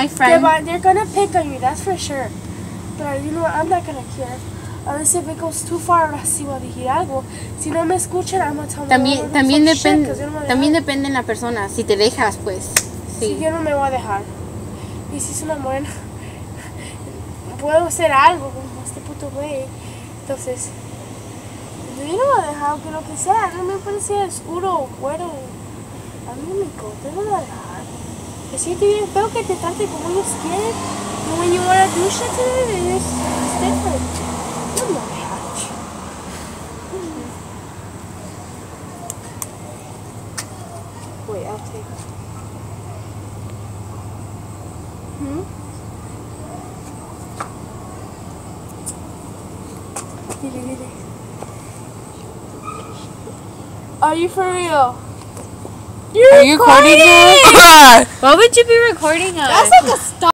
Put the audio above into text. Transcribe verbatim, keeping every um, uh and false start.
My friend. Yeah, but they're gonna pick on you, that's for sure. But you know what, I'm not gonna care. Unless if it goes too far, ahora sí voy a decir algo. Si no me escuchan, I'm gonna tell them. También, también, depende, no también depende en la persona. Si te dejas, pues. Sí. Si yo no me voy a dejar. Y si es una morena, puedo hacer algo como este puto güey. Entonces, yo no me voy a dejar, aunque lo que sea, no me parece oscuro o güero. A mí me importa, no me voy a dejar. Se siente bien feo que te trate como ellos quieren. And when you want to do shit to them, it's, it's different. No me voy a dejar. Wait, I'll take it. Hmm? Dile, dile. Are you for real? You're Are you recording us? Why would you be recording us? That's like a stop.